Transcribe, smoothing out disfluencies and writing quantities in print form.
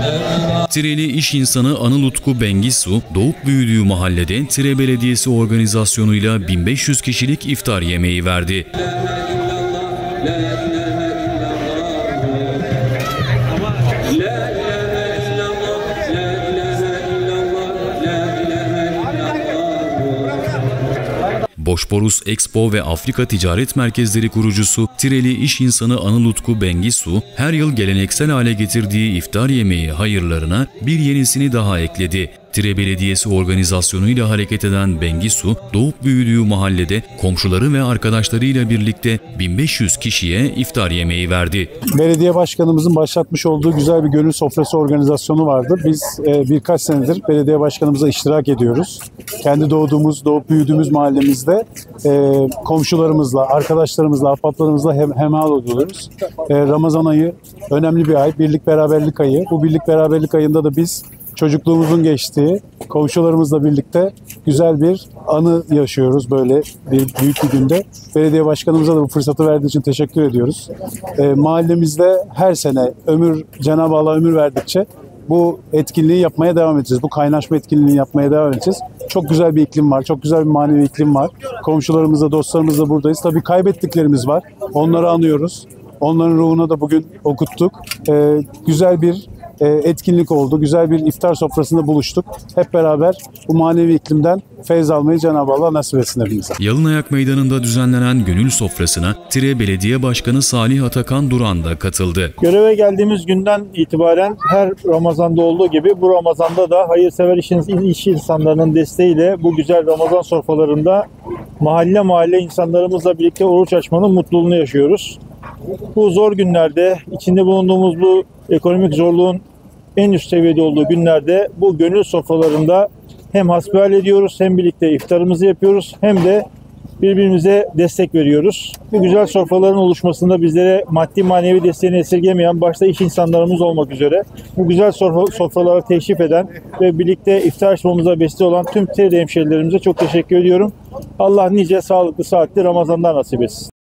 Tireli iş insanı Anıl Utku Bengisu, doğup büyüdüğü mahallede Tire Belediyesi organizasyonuyla 1500 kişilik iftar yemeği verdi. Bosporus Expo ve Afrika Ticaret Merkezleri kurucusu Tireli iş insanı Anıl Utku Bengisu, her yıl geleneksel hale getirdiği iftar yemeği hayırlarına bir yenisini daha ekledi. Tire Belediyesi organizasyonuyla hareket eden Bengisu, doğup büyüdüğü mahallede komşuları ve arkadaşlarıyla birlikte 1500 kişiye iftar yemeği verdi. Belediye başkanımızın başlatmış olduğu güzel bir gönül sofrası organizasyonu vardı. Biz birkaç senedir belediye başkanımıza iştirak ediyoruz. Kendi doğup büyüdüğümüz mahallemizde komşularımızla, arkadaşlarımızla, ahbaplarımızla hemhal oluyoruz. Ramazan ayı önemli bir ay, birlik beraberlik ayı. Bu birlik beraberlik ayında da biz çocukluğumuzun geçtiği, komşularımızla birlikte güzel bir anı yaşıyoruz böyle büyük bir günde. Belediye başkanımıza da bu fırsatı verdiği için teşekkür ediyoruz. Mahallemizde her sene Cenab-ı Allah ömür verdikçe bu etkinliği yapmaya devam edeceğiz. Bu kaynaşma etkinliğini yapmaya devam edeceğiz. Çok güzel bir iklim var, çok güzel bir manevi iklim var. Komşularımızla, dostlarımızla buradayız. Tabii kaybettiklerimiz var. Onları anıyoruz. Onların ruhuna da bugün okuttuk. Güzel bir etkinlik oldu. Güzel bir iftar sofrasında buluştuk. Hep beraber bu manevi iklimden feyz almayı Cenab-ı Allah nasip etsin hepimize. Yalınayak Meydanı'nda düzenlenen gönül sofrasına Tire Belediye Başkanı Salih Atakan Duran da katıldı. Göreve geldiğimiz günden itibaren her Ramazan'da olduğu gibi bu Ramazan'da da hayırsever iş insanlarının desteğiyle bu güzel Ramazan sofralarında mahalle insanlarımızla birlikte oruç açmanın mutluluğunu yaşıyoruz. Bu zor günlerde, içinde bulunduğumuz bu ekonomik zorluğun en üst seviyede olduğu günlerde bu gönül sofralarında hem hasbihal ediyoruz, hem birlikte iftarımızı yapıyoruz, hem de birbirimize destek veriyoruz. Bu güzel sofraların oluşmasında bizlere maddi manevi desteğini esirgemeyen başta iş insanlarımız olmak üzere bu güzel sofralara teşrif eden ve birlikte iftar açmamıza vesile olan tüm Tire hemşehrilerimize çok teşekkür ediyorum. Allah nice sağlıklı, saatli Ramazanlar nasip etsin.